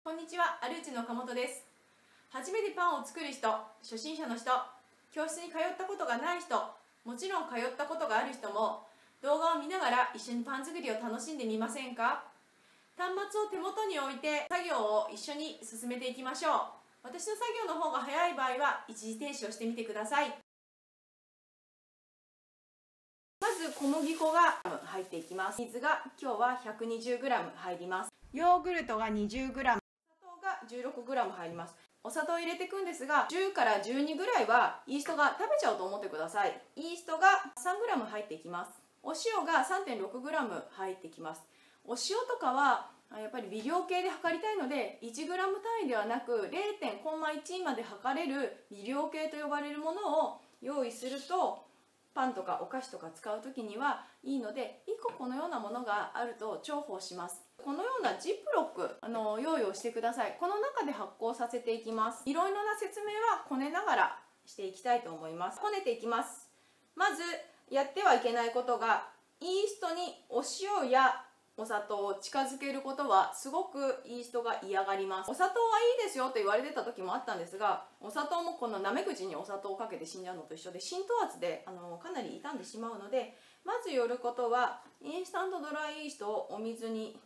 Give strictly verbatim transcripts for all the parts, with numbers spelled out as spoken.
こんにちは、アルーチの岡本です。初めてパンを作る人、初心者の人、教室に通ったことがない人、もちろん通ったことがある人も動画を見ながら一緒にパン作りを楽しんでみませんか？端末を手元に置いて作業を一緒に進めていきましょう。私の作業の方が早い場合は一時停止をしてみてください。まず小麦粉が入っていきます。水が今日は ひゃくにじゅうグラム 入ります。ヨーグルトが にじゅうグラム、砂糖が じゅうろくグラム 入ります。お砂糖を入れていくんですが、じゅうからじゅうにぐらいはイーストが食べちゃうと思ってください。イーストが さんグラム 入っていきます。お塩が さんてんろくグラム 入ってきます。お塩とかはやっぱり微量計で測りたいので いちグラム 単位ではなく れいてんいち まで測れる微量計と呼ばれるものを用意すると、パンとかお菓子とか使う時にはいいので、いっここのようなものがあると重宝します。このようなジップロックあの用意をしてください。この中で発酵させていきます。いろいろな説明はこねながらしていきたいと思います。こねていきます。まずやってはいけないことが、イーストにお塩やお砂糖を近づけることはすごくイーストが嫌がります。お砂糖はいいですよと言われてた時もあったんですが、お砂糖もこのなめ口にお砂糖をかけて死んじゃうのと一緒で、浸透圧であのかなり傷んでしまうので、まずやることはインスタントドライイーストをお水に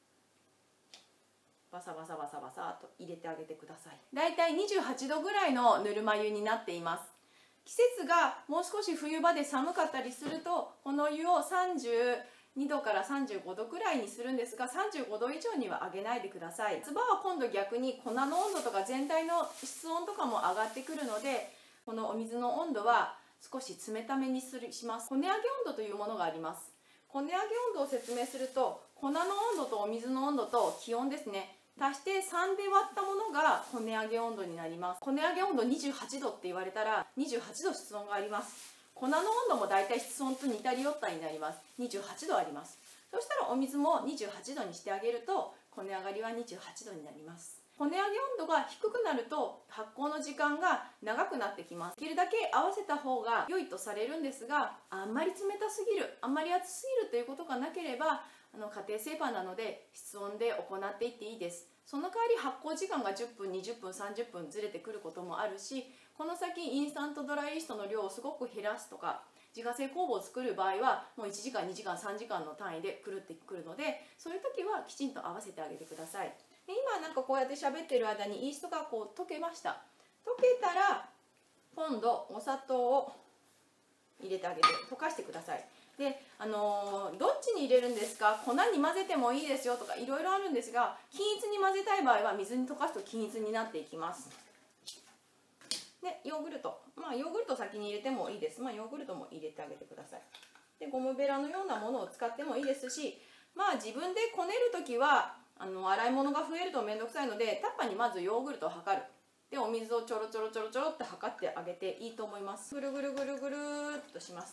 バサバサバサバサと入れてあげてください。だいたいにじゅうはちどぐらいのぬるま湯になっています。季節がもう少し冬場で寒かったりすると、この湯をさんじゅうにどからさんじゅうごどくらいにするんですが、さんじゅうごど以上には上げないでください。夏場は今度逆に粉の温度とか全体の室温とかも上がってくるので、このお水の温度は少し冷ためにするします。こね揚げ温度というものがあります。こね揚げ温度を説明すると、粉の温度とお水の温度と気温ですね、足してさんで割ったものがこね揚げ温度になります。こね揚げ温度にじゅうはちどって言われたらにじゅうはちど室温があります。粉の温度もだいたい室温と似たり寄ったりになります。にじゅうはちどあります。そしたらお水もにじゅうはちどにしてあげると、こね上がりはにじゅうはちどになります。こね揚げ温度が低くなると発酵の時間が長くなってきます。できるだけ合わせた方が良いとされるんですが、あんまり冷たすぎる、あんまり熱すぎるということがなければ、あの家庭製パンなので室温で行っていっていいです。その代わり発酵時間がじゅっぷん、にじゅっぷん、さんじゅっぷんずれてくることもあるし、この先インスタントドライイーストの量をすごく減らすとか、自家製酵母を作る場合はもういちじかん、にじかん、さんじかんの単位で狂ってくるので、そういう時はきちんと合わせてあげてください。で今なんかこうやって喋ってる間にイーストがこう溶けました。溶けたら今度お砂糖を入れてあげて溶かしてください。であのー、どっちに入れるんですか、粉に混ぜてもいいですよとかいろいろあるんですが、均一に混ぜたい場合は水に溶かすと均一になっていきます。でヨーグルト、まあヨーグルト先に入れてもいいです。まあヨーグルトも入れてあげてください。でゴムベラのようなものを使ってもいいですし、まあ自分でこねる時はあの洗い物が増えると面倒くさいので、タッパーにまずヨーグルトを測る。でお水をちょろちょろちょろちょろって測ってあげていいと思います。ぐるぐるぐるぐるっとします。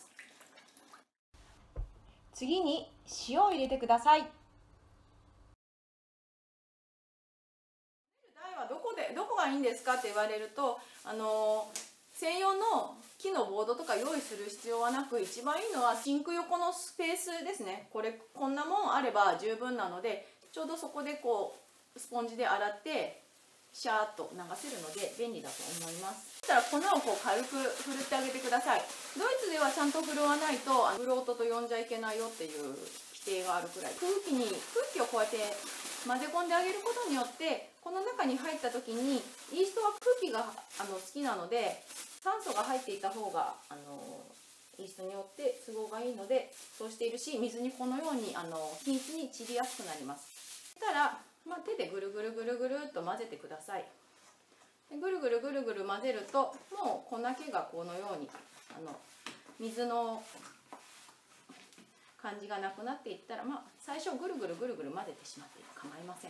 次に塩を入れてください。台はどこでどこがいいんですかって言われると、あの専用の木のボードとか用意する必要はなく、一番いいのはシンク横のスペースですね。これこんなもんあれば十分なので、ちょうどそこでこうスポンジで洗ってシャーッと流せるので便利だと思います。そしたら粉をこう軽く振るってあげてください。ドイツではちゃんと振るわないとフロートと呼んじゃいけないよっていう規定があるくらい、空気に空気をこうやって混ぜ込んであげることによって、この中に入った時にイーストは空気があの好きなので、酸素が入っていた方があのイーストによって都合がいいのでそうしているし、水にこのようにあの均一に散りやすくなります。そしたら、まあ、手でぐるぐるぐるぐるっと混ぜてください。でぐるぐるぐるぐる混ぜると、もう粉気がこのようにあの水の感じがなくなっていったら、まあ、最初ぐるぐるぐるぐる混ぜてしまって構いません。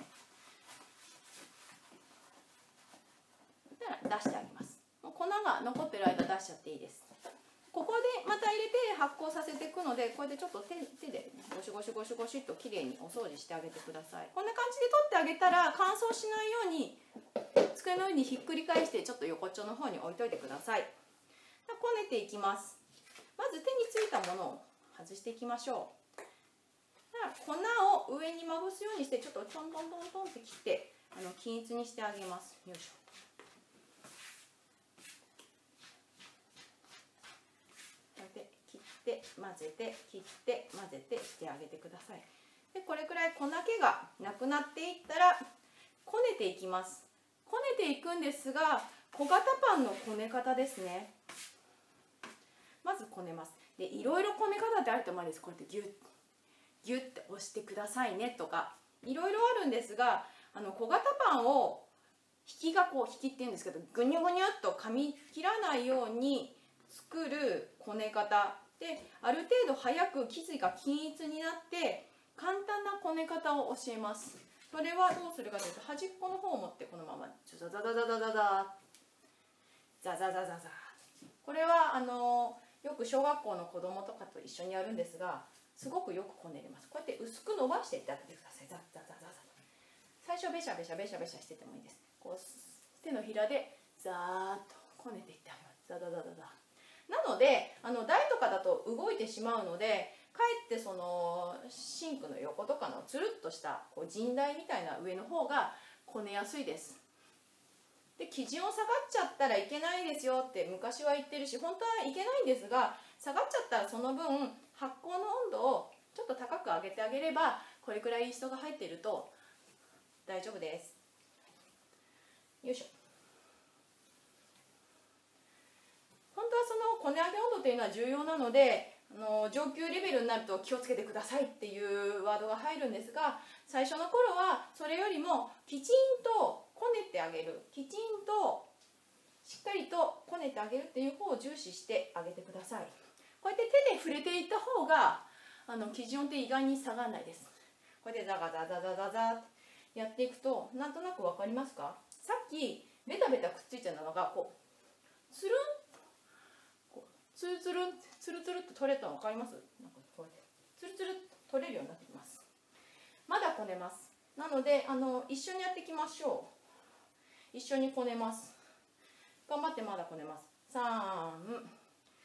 そしたら出してあげます。もう粉が残ってる間出しちゃっていいです。ここでまた入れて発酵させていくので、これでちょっと 手, 手でゴシゴシゴシゴシっときれいにお掃除してあげてください。こんな感じで取ってあげたら、乾燥しないように机の上にひっくり返してちょっと横っちょの方に置いといてください。こねていきます。まず手についたものを外していきましょう。粉を上にまぶすようにして、ちょっとトントントントンって切ってあの均一にしてあげます。よいしょ。こうやって切って混ぜて切って混ぜてしてあげてください。でこれくらい粉気がなくなっていったらこねていきます。こねていくんですが、小型パンのこね方ですね。まずこねます。でいろいろこね方ってあると思うんです。こうやってギュッギュッて押してくださいねとかいろいろあるんですが、あの小型パンを引きがこう引きっていうんですけど、ぐにゅぐにゅっと噛み切らないように作るこね方で、ある程度早く生地が均一になって簡単なこね方を教えます。それはどうするかというと、端っこの方を持ってこのままザザザザザザザザザザザザ。これはあのよく小学校の子供とかと一緒にやるんですが、すごくよくこねれます。こうやって薄く伸ばしていってあげてください。ザザザザザ。最初ベシャベシャベシャベシャしててもいいです。こう手のひらでザーッとこねていってあげます。ザザザザザ。なのであの台とかだと動いてしまうので、かえってそのシンクの横とかのつるっとしたこう陣台みたいな上の方がこねやすいです。で生地温下がっちゃったらいけないですよって昔は言ってるし、本当はいけないんですが、下がっちゃったらその分発酵の温度をちょっと高く上げてあげれば、これくらいイーストが入っていると大丈夫です。よいしょ。本当はそのこね上げ温度というのは重要なので、あの上級レベルになると気をつけてくださいっていうワードが入るんですが、最初の頃はそれよりもきちんとこねてあげる、きちんとしっかりとこねてあげるっていう方を重視してあげてください。こうやって手で触れていった方があの生地温って意外に下がらないです。こうやってザガザザザザザってやっていくと、なんとなく分かりますか？さっきベタベタくっついてたのがこうつるんこうツルツルツルツルって取れたの分かります？なんかこうやってツルツル取れるようになってきます。まだこねます。なのであの一緒にやっていきましょう。一緒にこねます。頑張ってまだこねます。さん、よん、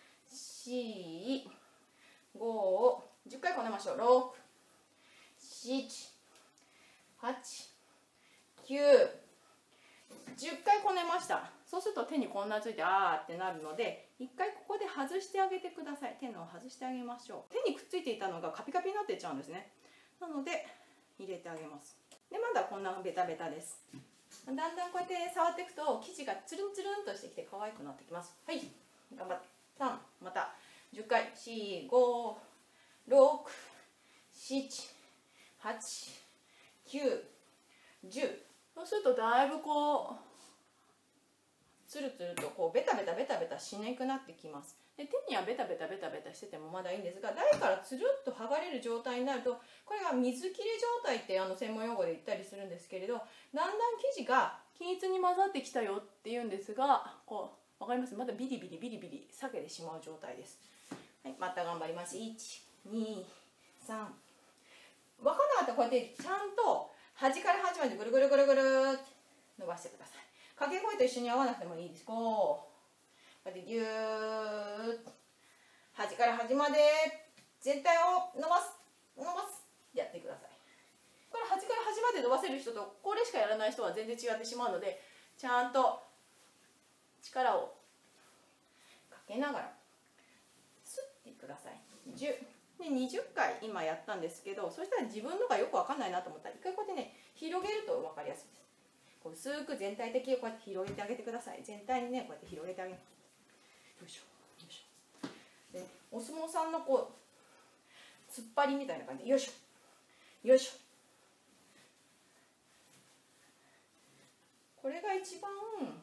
ご、じゅっかいこねましょう。ろく、しち、はち、きゅう、じゅっかいこねました。そうすると手にこんなついてあーってなるので、一回ここで外してあげてください。手のを外してあげましょう。手にくっついていたのがカピカピになっていっちゃうんですね。なので入れてあげます。でまだこんなベタベタです。だんだんこうやって触っていくと生地がつるんつるんとしてきて可愛くなってきます。はい、頑張って。さん、またじゅっかい。よん、ご、ろく、しち、はち、きゅう、じゅう。そうするとだいぶこうつるつるとこうベタベタベタベタしなくなってきます。で手にはベタベタベタベタしててもまだいいんですが、台からつるっと剥がれる状態になると、これが水切れ状態ってあの専門用語で言ったりするんですけれど、だんだん生地が均一に混ざってきたよっていうんですが、こう分かります？まだビリビリビリビリ裂けてしまう状態です。はい、また頑張ります。いち、に、さん。分かんなかったらこうやってちゃんと端から端までぐるぐるぐるぐるって伸ばしてください。掛け声と一緒に合わなくてもいいです。こうこうやってギューッ端から端まで全体を伸ばす伸ばすやってください。これ端から端まで伸ばせる人とこれしかやらない人は全然違ってしまうので、ちゃんと力をかけながらスッてください。じゅうでにじゅっかい今やったんですけど、そしたら自分のがよくわかんないなと思ったら一回こうやってね広げると分かりやすいです。こう薄く全体的にこうやって広げてあげてください。全体にねこうやって広げてあげます。よいしょよいしょ。でお相撲さんのこう突っ張りみたいな感じでよいしょよいしょ。これが一番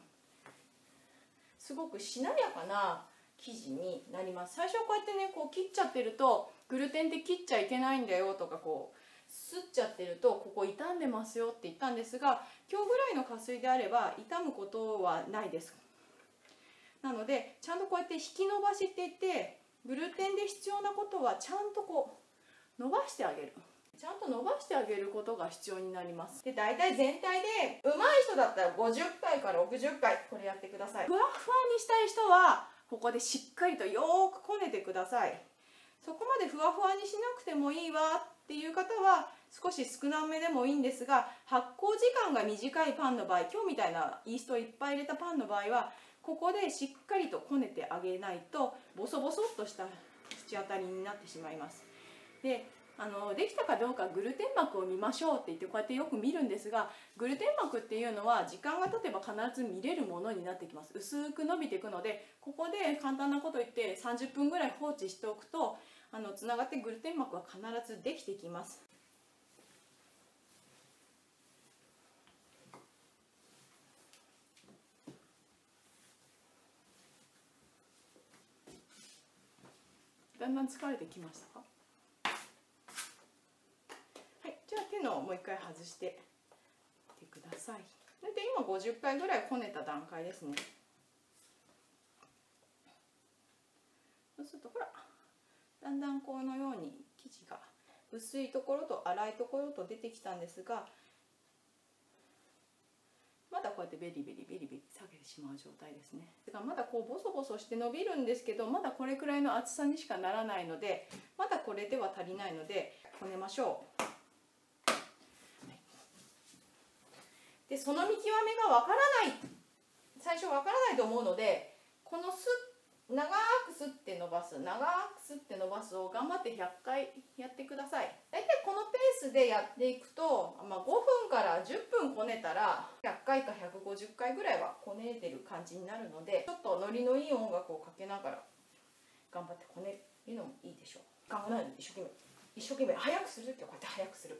すごくしなやかな生地になります。最初こうやってねこう切っちゃってると、グルテンで切っちゃいけないんだよとか、こうすっちゃってるとここ傷んでますよって言ったんですが、今日ぐらいの加水であれば傷むことはないです。なのでちゃんとこうやって引き伸ばしっていって、グルテンで必要なことはちゃんとこう伸ばしてあげる。ちゃんと伸ばしてあげることが必要になります。で大体全体で上手い人だったらごじゅっかいからろくじゅっかいこれやってください。ふわふわにしたい人はここでしっかりとよーくこねてください。そこまでふわふわにしなくてもいいわっていう方は少し少なめでもいいんですが、発酵時間が短いパンの場合、今日みたいなイーストをいっぱい入れたパンの場合はここでしっかりとこねてあげないとボソボソっとした口当たりになってしまいます。であのできたかどうかグルテン膜を見ましょうって言ってこうやってよく見るんですが、グルテン膜っていうのは時間が経てば必ず見れるものになってきます。薄く伸びていくので、ここで簡単なこと言ってさんじゅっぷんぐらい放置しておくとあのつながってグルテン膜は必ずできてきます。だんだん疲れてきましたか？はい、じゃあ手のもう一回外してみてください。大体今ごじゅっかいぐらいこねた段階ですね。そうするとほら、だんだんこのように生地が薄いところと粗いところと出てきたんですが、まだこうやってベリベリベリベリ下げてしまう状態ですね。だからまだこうボソボソして伸びるんですけど、まだこれくらいの厚さにしかならないので、まだこれでは足りないのでこねましょう。でその見極めがわからない、最初わからないと思うので、このす長くすって伸ばす長くすって伸ばすを頑張ってひゃっかいやってください。だいたいこのペースでやっていくと、まあ、ごふんからじゅっぷんこねたらひゃっかいかひゃくごじゅっかいぐらいはこねてる感じになるので、ちょっとノリのいい音楽をかけながら頑張ってこねるのもいいでしょう。考えないで一生懸命一生懸命早くするときはこうやって早くする。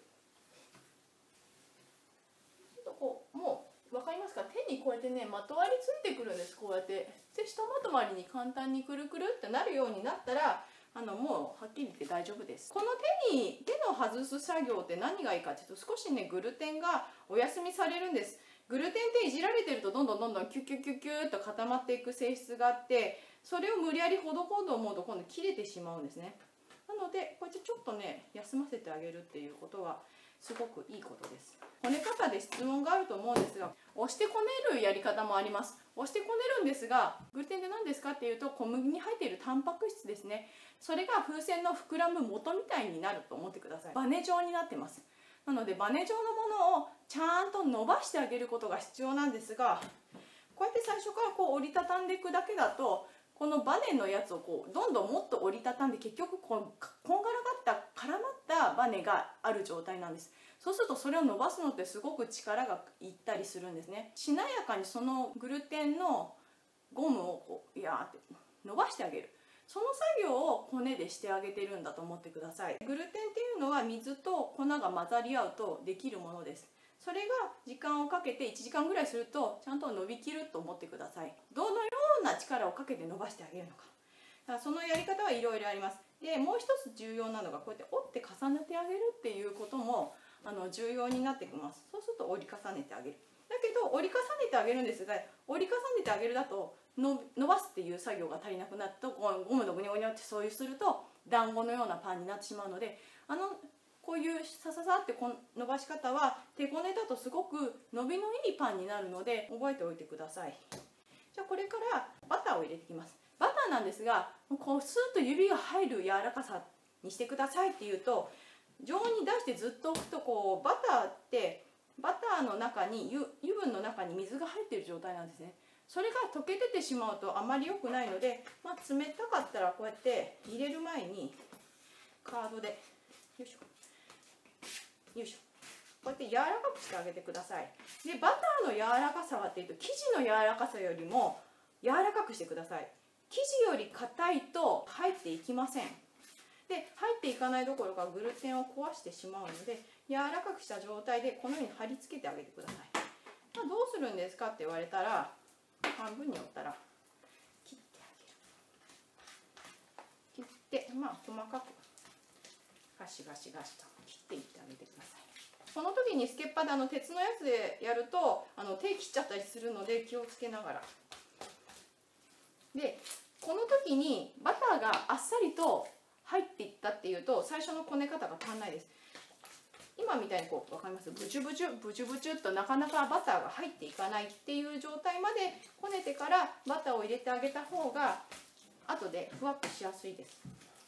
ちょっとこうもう分かりますか？手にこうやってねまとわりついてくるんです。こうやってでひとまとまりに簡単にくるくるってなるようになったら、あのもうはっきり言って大丈夫です。この手に手の外す作業って何がいいかっていうと、少しねグルテンがお休みされるんです。グルテンっていじられてるとどんどんどんどんキュキュキュキュッと固まっていく性質があって、それを無理やりほどこうと思うと今度切れてしまうんですね。なのでこうやってちょっとね休ませてあげるっていうことはすごくいいことです。こね方で質問があると思うんですが、押してこねるやり方もあります。押してこねるんですが、グルテンって何ですかっていうと、小麦に入っているタンパク質ですね。それが風船の膨らむ元みたいになると思ってください。バネ状になってます。なのでバネ状のものをちゃんと伸ばしてあげることが必要なんですが、こうやって最初からこう折りたたんでいくだけだと、このバネのやつをこうどんどんもっと折りたたんで、結局こうこんがらがった絡まったバネがある状態なんです。そうするとそれを伸ばすのってすごく力がいったりするんですね。しなやかにそのグルテンのゴムをこういやーって伸ばしてあげる、その作業を骨でしてあげてるんだと思ってください。グルテンっていうのは水と粉が混ざり合うとできるものです。それが時間をかけていちじかんぐらいするとちゃんと伸びきると思ってください。どのような力をかけて伸ばしてあげるのか、だからそのやり方はいろいろあります。でもう一つ重要なのが、こうやって折って重ねてあげるっていうこともあの重要になってきます。そうすると折り重ねてあげる。だけど折り重ねてあげるんですが、折り重ねてあげるだとの伸ばすっていう作業が足りなくなると、ゴムのグニョグニョってそういうすると団子のようなパンになってしまうので、あのこういうさささってこ伸ばし方は手こねだとすごく伸びのいいパンになるので覚えておいてください。じゃあこれからバターを入れていきます。バターなんですが、こうスーッと指が入る柔らかさにしてくださいっていうと、常温に出してずっと置くとこうバターってバターの中に 油, 油分の中に水が入っている状態なんですね。それが溶け出てしまうとあまり良くないので、まあ、冷たかったらこうやって入れる前にカードでよいしょよいしょこうやって柔らかくしてあげてください。でバターの柔らかさはっていうと、生地の柔らかさよりも柔らかくしてください。生地より硬いと入っていきません。で入っていかないどころかグルテンを壊してしまうので、柔らかくした状態でこのように貼り付けてあげてください。まあ、どうするんですかって言われたら、半分に折ったら切ってあげる。切って、まあ細かくガシガシガシと切っていってあげてください。その時にスケッパーであの鉄のやつでやるとあの手切っちゃったりするので気をつけながら。でこの時にバターがあっさりと入っていったっていうと、最初のこね方が足んないです。今みたいにこう分かります？ブチュブチュブチュブチュっとなかなかバターが入っていかないっていう状態までこねてからバターを入れてあげた方が後でふわっとしやすいです。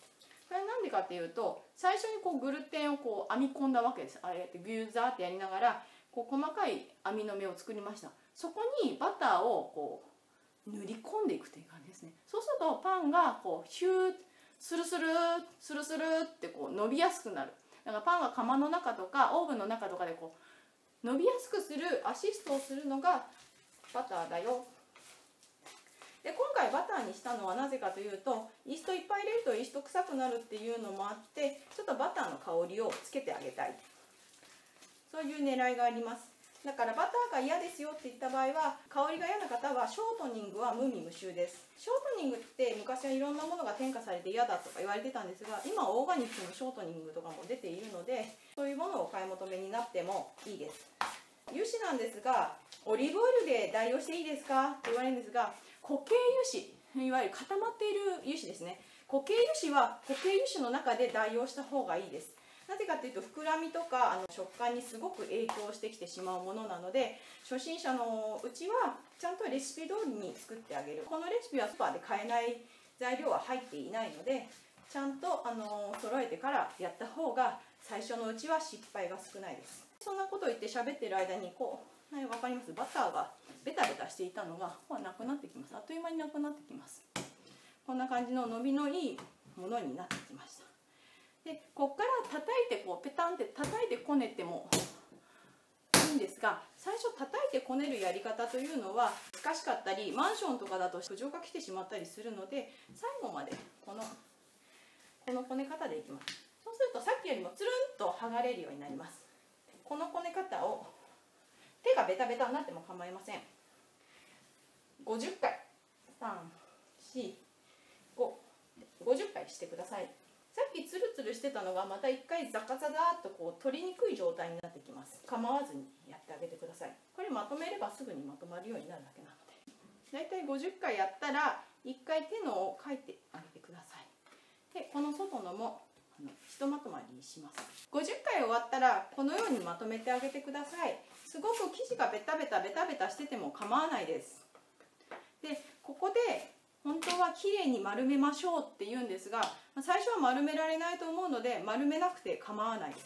これなんでかっていうと、最初にこうグルテンをこう編み込んだわけです。ああやってギューザーってやりながらこう細かい網の目を作りました。そこにバターをこう塗り込んでいくという感じですね。そうするとパンがこうヒュースルスルスルスルってこう伸びやすくなる。だからパンが窯の中とかオーブンの中とかでこう伸びやすくするアシストをするのがバターだよ。で今回バターにしたのはなぜかというと、イーストいっぱい入れるとイースト臭くなるっていうのもあって、ちょっとバターの香りをつけてあげたい、そういう狙いがあります。だからバターが嫌ですよって言った場合は、香りが嫌な方はショートニングは無味無臭です。ショートニングって昔はいろんなものが添加されて嫌だとか言われてたんですが、今はオーガニックのショートニングとかも出ているので、そういうものをお買い求めになってもいいです。油脂なんですが、オリーブオイルで代用していいですかって言われるんですが、固形油脂、いわゆる固まっている油脂ですね。固形油脂は固形油脂の中で代用した方がいいです。なぜかというと、膨らみとかあの食感にすごく影響してきてしまうものなので、初心者のうちはちゃんとレシピ通りに作ってあげる。このレシピはスーパーで買えない材料は入っていないので、ちゃんとあの揃えてからやった方が最初のうちは失敗が少ないです。そんなことを言って喋ってる間にこう、ね、分かります？バターがベタベタしていたのがなくなってきます。あっという間になくなってきます。こんな感じの伸びのいいものになってきました。でここから叩いてこうペタンって叩いてこねてもいいんですが、最初叩いてこねるやり方というのは難しかったり、マンションとかだと苦情が来てしまったりするので、最後までこのこのこね方でいきます。そうするとさっきよりもつるんと剥がれるようになります。このこね方を手がベタベタになっても構いません。ごじゅっかい、さん、よん、ご、ごじゅっかいしてください。さっきツルツルしてたのがまた一回ザカザザーっとこう取りにくい状態になってきます。構わずにやってあげてください。これまとめればすぐにまとまるようになるだけなので、だいたいごじゅっかいやったらいっかい手のをかいてあげてください。でこの外のもあのひとまとまりにします。ごじゅっかい終わったらこのようにまとめてあげてください。すごく生地がベタベタベタベタしてても構わないです。でここで本当はきれいに丸めましょうって言うんですが、最初は丸められないと思うので丸めなくて構わないです。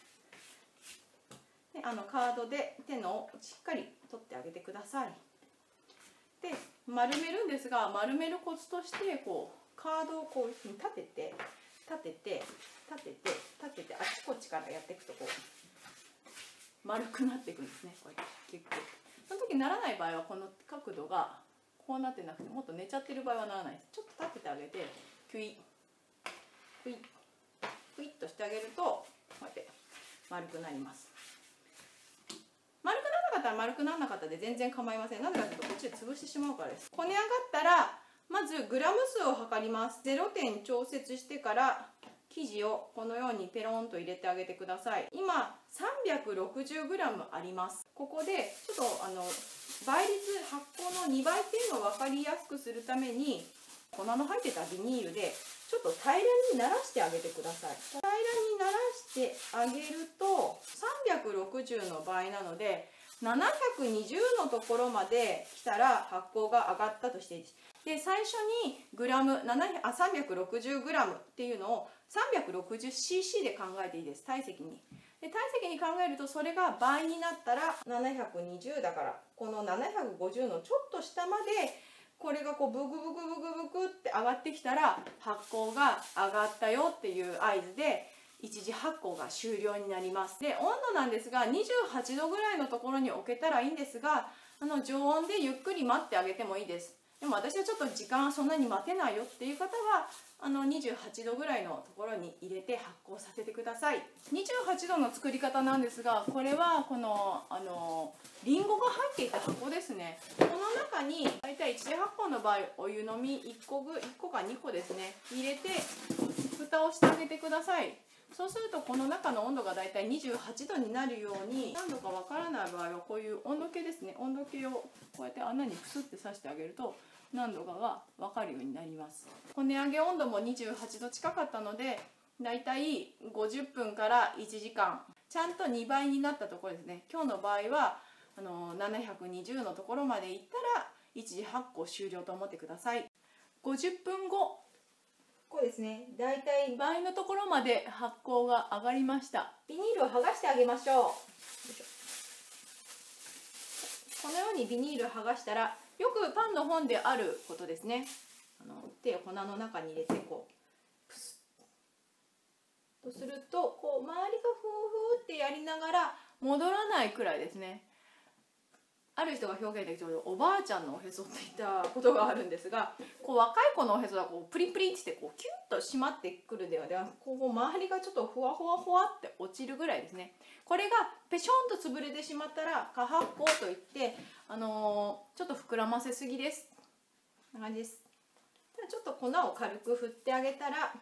であのカードで手のをしっかり取ってあげてください。で丸めるんですが、丸めるコツとしてこうカードをこういうふうに立てて立てて立てて立ててあちこちからやっていくとこう丸くなっていくんですね。こうやってキュッキュッ。その時ならない場合はこの角度がこうなってなくて、もっと寝ちゃってる場合はならないです。ちょっと立ててあげてキュイクイクイッとしてあげるとこうやって丸くなります。丸くならなかったら丸くならなかったで全然構いません。なぜかというとこっちで潰してしまうからです。こね上がったらまずグラム数を測ります。ゼロてん調節してから生地をこのようにペロンと入れてあげてください。今 さんびゃくろくじゅうグラム あります。ここでちょっとあの倍率、発酵のにばいっていうのを分かりやすくするために粉の入ってたビニールでちょっと平らにならしてあげてください。平らにならしてあげるとさんびゃくろくじゅうの場合なのでななひゃくにじゅうのところまで来たら発酵が上がったとしていいです。で最初にグラムさんびゃくろくじゅうグラムっていうのを さんびゃくろくじゅうシーシー で考えていいです。体積に。で体積に考えるとそれが倍になったらななひゃくにじゅうだから、このななひゃくごじゅうのちょっと下までこれがこうブクブクブクブクって上がってきたら発酵が上がったよっていう合図で一次発酵が終了になります。で温度なんですがにじゅうはちどぐらいのところに置けたらいいんですが、あの常温でゆっくり待ってあげてもいいです。でも私はちょっと時間はそんなに待てないよっていう方はあのにじゅうはちどぐらいのところに入れて発酵させてください。にじゅうはちどの作り方なんですが、これはこのあのリンゴが入っていた箱ですね。この中にだいたい一次発酵の場合お湯飲みいっこぐいっこかにこですね入れて蓋をしてあげてください。そうするとこの中の温度がだいたいにじゅうはちどになるように、何度かわからない場合はこういう温度計ですね、温度計をこうやって穴にプスって刺してあげると何度かが分かるようになります。こね上げ温度もにじゅうはちど近かったのでだいたいごじゅっぷんからいちじかん、ちゃんとにばいになったところですね。今日の場合はあのななひゃくにじゅうのところまでいったら一次発酵終了と思ってください。ごじゅっぷんごこうですね、だいたい倍のところまで発酵が上がりました。ビニールを剥がしてあげましょう。よいしょ。このようにビニールを剥がしたら、よくパンの本であることですね。あの手を粉の中に入れてこうプスッとすると、こう周りがフーフーってやりながら戻らないくらいですね。ある人が表現できておばあちゃんのおへそって言ったことがあるんですが、こう若い子のおへそはこうプリプリってこうキュッと締まってくるではではこう周りがちょっとふわふわふわって落ちるぐらいですね。これがペションと潰れてしまったら過発酵といって、あのー、ちょっと膨らませすぎです。こんな感じです。ちょっと粉を軽く振ってあげたら、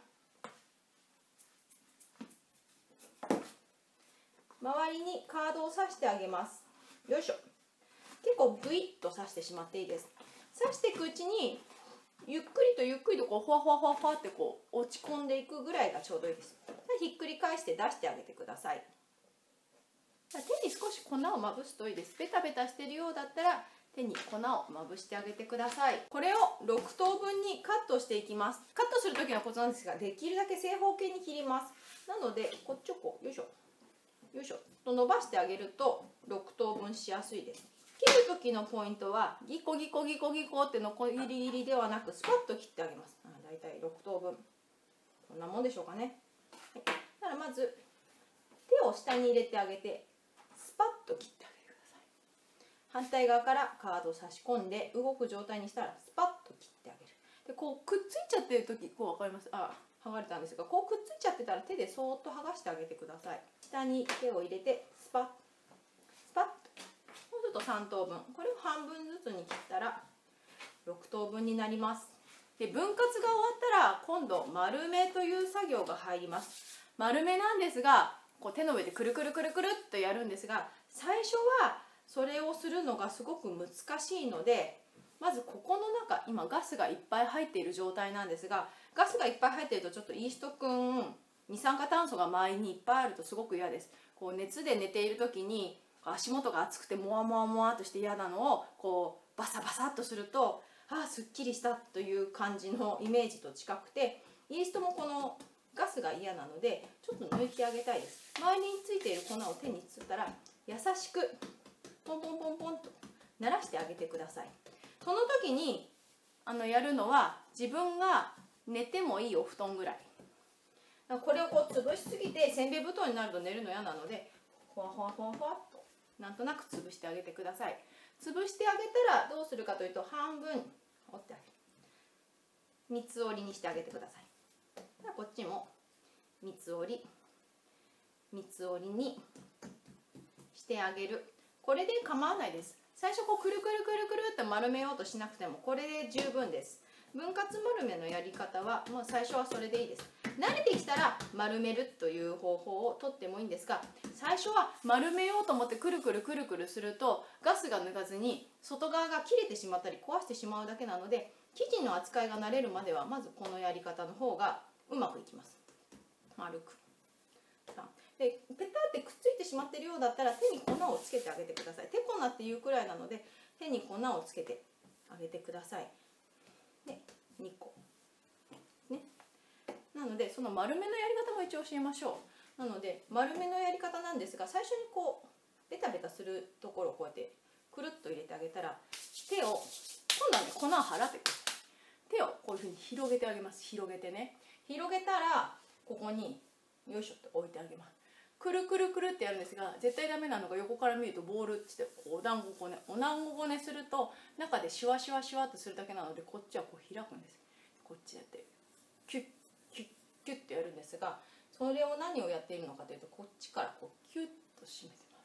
周りにカードを刺してあげます。よいしょ。結構グイッと刺してしまっていいです。刺していくうちにゆっくりとゆっくりとこうふわふわふわふわってこう落ち込んでいくぐらいがちょうどいいです。ひっくり返して出してあげてください。手に少し粉をまぶすといいです。ベタベタしてるようだったら手に粉をまぶしてあげてください。これをろく等分にカットしていきます。カットする時のコツなんですが、できるだけ正方形に切ります。なのでこっちをこうよいしょよいしょと伸ばしてあげるとろく等分しやすいです。切る時のポイントはギコギコギコギコってのこぎりぎりではなく、スパッと切ってあげます。だいたいろく等分こんなもんでしょうかね。はい、だからまず手を下に入れてあげてスパッと切ってあげてください。反対側からカードを差し込んで動く状態にしたらスパッと切ってあげる。でこうくっついちゃってる時、こう分かります？あ、剥がれたんですが、こうくっついちゃってたら手でそーっと剥がしてあげてください。下に手を入れてスパッスパッと、もうちょっとさん等分、これを半分ずつに切ったらろく等分になります。で分割が終わったら今度丸めという作業が入ります。丸めなんですが、こう手の上でくるくるくるくるっとやるんですが、最初はそれをするのがすごく難しいので、まずここの中、今ガスがいっぱい入っている状態なんですが、ガスがいっぱい入っているとちょっとイースト菌、二酸化炭素が周りにいっぱいあるとすごく嫌です。こう熱で寝ている時に足元が熱くてモワモワモワっとして嫌なのをこうバサバサっとすると、ああすっきりしたという感じのイメージと近くて、イーストもこのガスが嫌なのでちょっと抜いてあげたいです。周りについている粉を手につったら優しくポンポンポンポンと鳴らしてあげてください。その時にあのやるのは自分が寝てもいいお布団ぐらい。これをこう潰しすぎてせんべい布団になると寝るの嫌なので、ほわほわほわほわっとなんとなく潰してあげてください。潰してあげたらどうするかというと、半分折ってあげる。三つ折りにしてあげてください。こっちも三つ折り三つ折りにしてあげる。これで構わないです。最初こうくるくるくるくるって丸めようとしなくてもこれで十分です。分割丸めのやり方はもう最初はそれでいいです。慣れてきたら丸めるという方法をとってもいいんですが、最初は丸めようと思ってくるくるくるくるするとガスが抜かずに外側が切れてしまったり壊してしまうだけなので、生地の扱いが慣れるまではまずこのやり方の方がうまくいきます。丸くでペタってくっついてしまっているようだったら手に粉をつけてあげてください。手粉っていうくらいなので手に粉をつけてあげてください。でにこね。なのでその丸めのやり方も一応教えましょう。なので丸めのやり方なんですが、最初にこうベタベタするところをこうやってくるっと入れてあげたら、手を今度はね粉を払ってください。手をこういうふうに広げてあげます。広げてね、広げたらここによいしょって置いてあげます。くるくるくるってやるんですが、絶対ダメなのが横から見るとボールってこうお団子こねお団子こねすると中でシュワシュワシュワっとするだけなので、こっちはこう開くんです。こっちやってキュッキュッキュッってやるんですが、それを何をやっているのかというと、こっちからこうキュッと締めてます。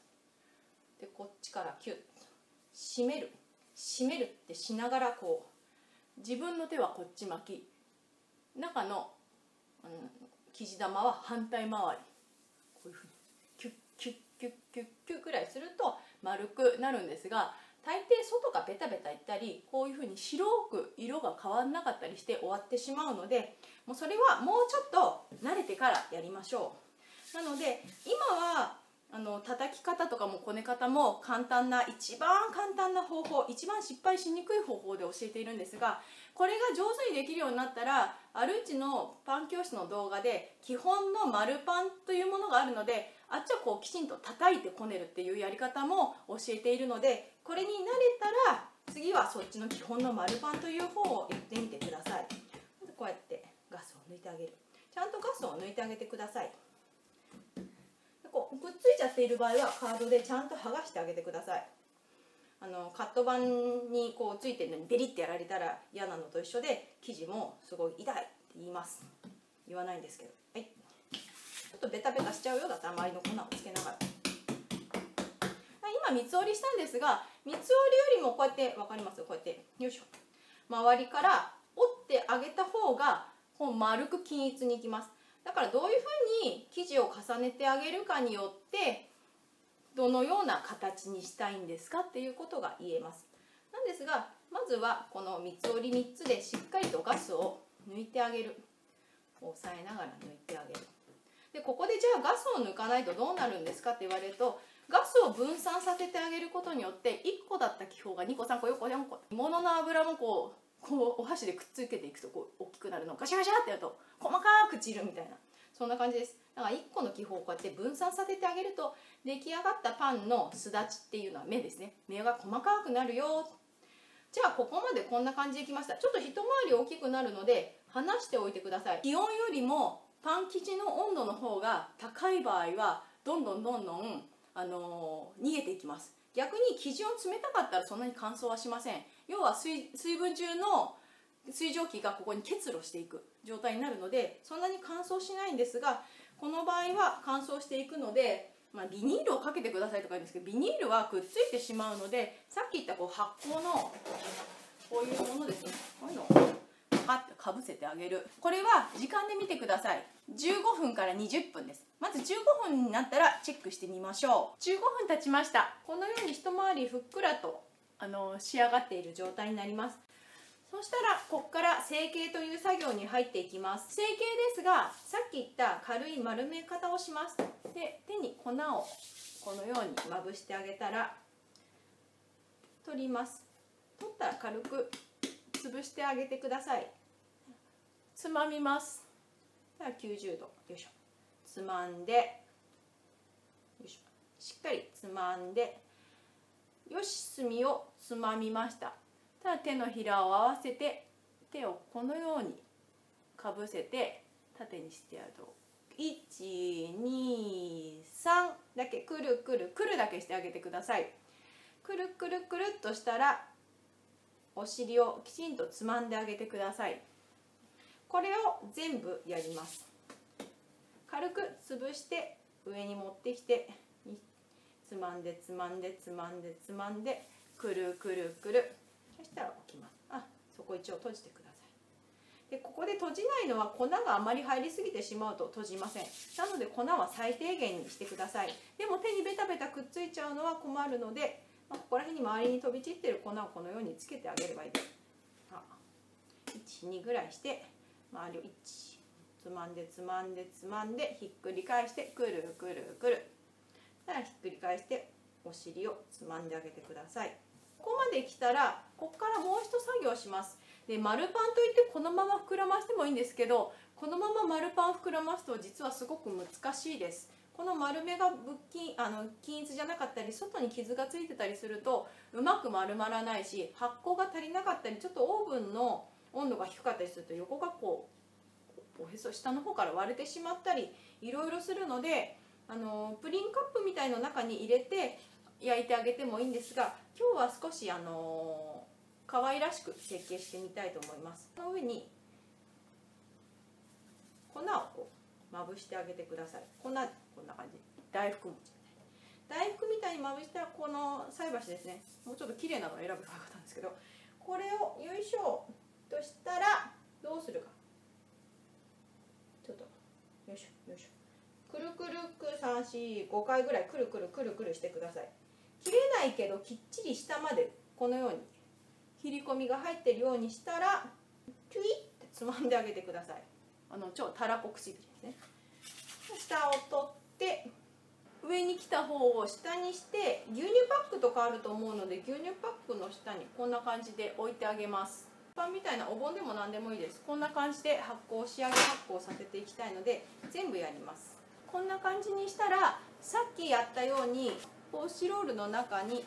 でこっちからキュッと締める締めるってしながら、こう自分の手はこっち巻き、中の、うん、生地玉は反対回り、こういうふうにキュッキュッキュッキュッキュッぐらいすると丸くなるんですが、大抵外がベタベタいったりこういうふうに白く色が変わらなかったりして終わってしまうので、もうそれはもうちょっと慣れてからやりましょう。なので今はあの叩き方とかもこね方も簡単な、一番簡単な方法、一番失敗しにくい方法で教えているんですが、これが上手にできるようになったら、アルーチのパン教室の動画で基本の丸パンというものがあるので、あっちはこうきちんと叩いてこねるっていうやり方も教えているので、これに慣れたら次はそっちの基本の丸パンという方をやってみてください。まずこうやってガスを抜いてあげる。ちゃんとガスを抜いてあげてください。こうくっついちゃっている場合はカードでちゃんと剥がしてあげてください。あのカット板にこうついてるのにベリってやられたら嫌なのと一緒で、生地もすごい痛いって言います。言わないんですけど、はい、ちょっとベタベタしちゃうようだったら周りの粉をつけながら、今三つ折りしたんですが、三つ折りよりもこうやって分かります？こうやってよいしょ、周りから折ってあげた方がこう丸く均一にいきます。だからどういうふうに生地を重ねてあげるかによってどのような形にしたいんですかっていうことが言えます。なんですが、まずはこの三つ折りみっつでしっかりとガスを抜いてあげる。押さえながら抜いてあげる。でここでじゃあガスを抜かないとどうなるんですかって言われると、ガスを分散させてあげることによっていっこだった気泡がにこさんこよんこよんこ、煮物の油もこうこうお箸でくっつけていくとこう大きくなるのをガシャガシャってやると細かく散るみたいな、そんな感じです。だからいっこの気泡をこうやって分散させてあげると、出来上がったパンのすだちっていうのは目ですね、目が細かくなるよ。じゃあここまでこんな感じできました。ちょっと一回り大きくなるので離しておいてください。気温よりもパン生地の温度の方が高い場合はどんどんどんどん、あのー、逃げていきます。逆に生地温冷たかったらそんなに乾燥はしません。要は 水, 水分中の水蒸気がここに結露していく状態になるので、そんなに乾燥しないんですが、この場合は乾燥していくので、まあ、ビニールをかけてくださいとか言うんですけど、ビニールはくっついてしまうので、さっき言ったこう発酵のこういうものですね、こういうのをパッとかぶせてあげる。これは時間で見てください。じゅうごふんからにじゅっぷんです。まずじゅうごふんになったらチェックしてみましょう。じゅうごふん経ちました。このように一回りふっくらとあの仕上がっている状態になります。そしたらここから成形という作業に入っていきます。成形ですが、さっき言った軽い丸め方をします。で手に粉をこのようにまぶしてあげたら取ります。取ったら軽く潰してあげてください。つまみます。きゅうじゅうど、よいしょ、つまんで、よいしょ、しっかりつまんで、よし、隅をつまみました。ただ手のひらを合わせて手をこのようにかぶせて縦にしてやると、いちにさんだけくるくるくるだけしてあげてください。くるくるくるっとしたらお尻をきちんとつまんであげてください。これを全部やります。軽く潰して上に持ってきて、つまんでつまんでつまんでつまんでくるくるくる、そしたら置きます。あ、そこ一応閉じてください。でここで閉じないのは粉があまり入りすぎてしまうと閉じません。なので粉は最低限にしてください。でも手にベタベタくっついちゃうのは困るので、まあ、ここら辺に周りに飛び散っている粉をこのようにつけてあげればいいです。いち、にぐらいして周りをいち、つまんでつまんでつまんでひっくり返してくるくるくる、だからひっくり返してお尻をつまんであげてください。ここまで来たらここからもう一作業します。で丸パンといってこのまま膨らましてもいいんですけど、このまま丸パン膨らますと実はすごく難しいです。この丸めがぶっきあの均一じゃなかったり、外に傷がついてたりするとうまく丸まらないし、発酵が足りなかったり、ちょっとオーブンの温度が低かったりすると横がこうおへそ下の方から割れてしまったりいろいろするので、あのプリンカップみたいの中に入れて焼いてあげてもいいんですが、今日は少しあの可愛らしく設計してみたいと思います。この上に粉をこうまぶしてあげてください。粉、こんな感じ、大福餅みたいな、大福みたいにまぶしたらこの菜箸ですね、もうちょっと綺麗なのを選べばよかったんですけど、これをよいしょとしたらどうするか、ちょっとよいしょよいしょ、くるくるくさん、し、ごかいぐらいくるくるくるくるしてください。切れないけどきっちり下までこのように切り込みが入ってるようにしたらキュイってつまんであげてください。あの超たらこ唇ですね。下を取って上に来た方を下にして牛乳パックとかあると思うので、牛乳パックの下にこんな感じで置いてあげます。パンみたいなお盆でも何でもいいです。こんな感じで発酵仕上げ発酵させていきたいので全部やります。こんな感じにしたら、さっきやったようにポーチロールの中に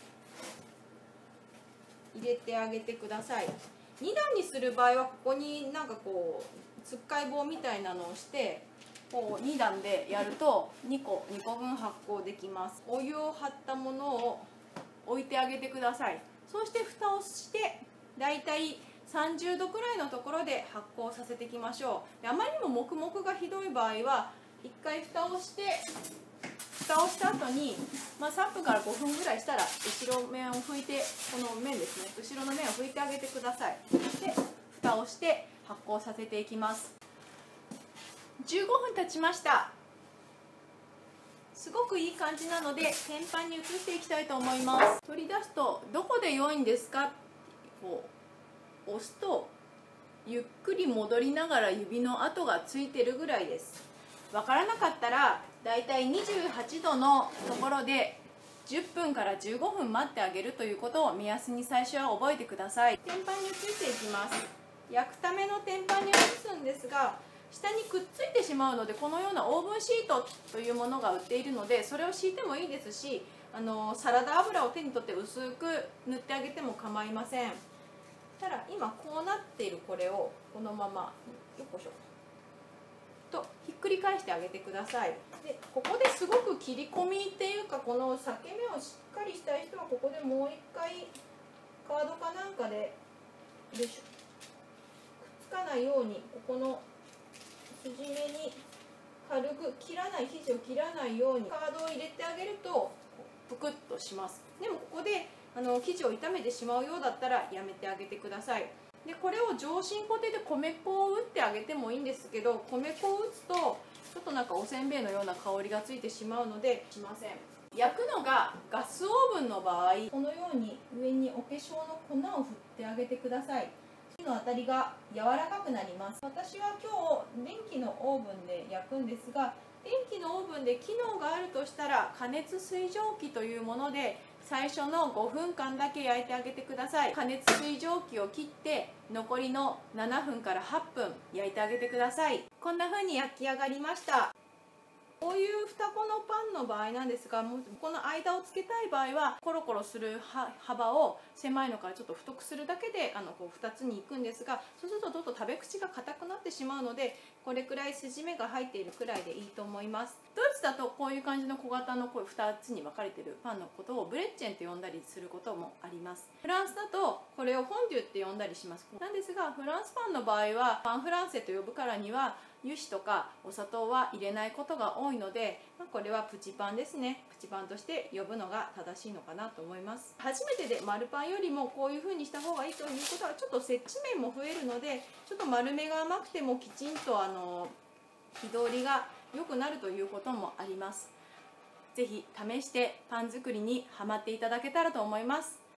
入れてあげてください。に段にする場合はここになんかこうつっかい棒みたいなのをしてこうに段でやるとにこにこぶん発酵できます。お湯を張ったものを置いてあげてください。そして蓋をしてだいたいさんじゅうどくらいのところで発酵させていきましょう。であまりにも黙々がひどい場合はいっかい蓋をして蓋をした後に、まあ、さんぷんからごふんぐらいしたら後ろ面を拭いて、この面ですね、後ろの面を拭いてあげてください。で蓋をして発酵させていきます。じゅうごふん経ちました。すごくいい感じなので天板に移していきたいと思います。取り出すとどこで良いんですかこう押すとゆっくり戻りながら指の跡がついてるぐらいです。わからなかったらだいたいにじゅうはちどのところでじゅっぷんからじゅうごふん待ってあげるということを目安に最初は覚えてください。天板に移していきます。焼くための天板に移すんですが、下にくっついてしまうのでこのようなオーブンシートというものが売っているのでそれを敷いてもいいですし、あのサラダ油を手に取って薄く塗ってあげても構いません。ただ今こうなっているこれをこのままよっこしょとひっくり返してあげてください。でここですごく切り込みっていうか、この裂け目をしっかりしたい人はここでもう一回カードかなんかでよいしょくっつかないようにここの筋目に軽く切らない生地を切らないようにカードを入れてあげるとぷくっとします。でもここであの生地を傷めてしまうようだったらやめてあげてください。でこれを上新粉手で米粉を打ってあげてもいいんですけど、米粉を打つとちょっとなんかおせんべいのような香りがついてしまうのでしません。焼くのがガスオーブンの場合、このように上にお化粧の粉を振ってあげてください。火の当たりが柔らかくなります。私は今日電気のオーブンで焼くんですが、電気のオーブンで機能があるとしたら加熱水蒸気というもので最初のごふんかんだけ焼いてあげてください。加熱水蒸気を切って残りのななふんからはっぷん焼いてあげてください。こんな風に焼き上がりました。こういう二子のパンの場合なんですが、もうこの間をつけたい場合はコロコロする幅を狭いのからちょっと太くするだけであのこうふたつにいくんですが、そうするとどんどん食べ口が硬くなってしまうのでこれくらい筋目が入っているくらいでいいと思います。ドイツだとこういう感じの小型のこうふたつに分かれているパンのことをブレッチェンと呼んだりすることもあります。フランスだとこれをフォンデュって呼んだりします。なんですがフランスパンの場合はパンフランセと呼ぶからには油脂とかお砂糖は入れないことが多いので、まあ、これはプチパンですね。プチパンとして呼ぶのが正しいのかなと思います。初めてで丸パンよりもこういう風にした方がいいということはちょっと接地面も増えるので、ちょっと丸めが甘くてもきちんとあの火通りが良くなるということもあります。是非試してパン作りにハマっていただけたらと思います。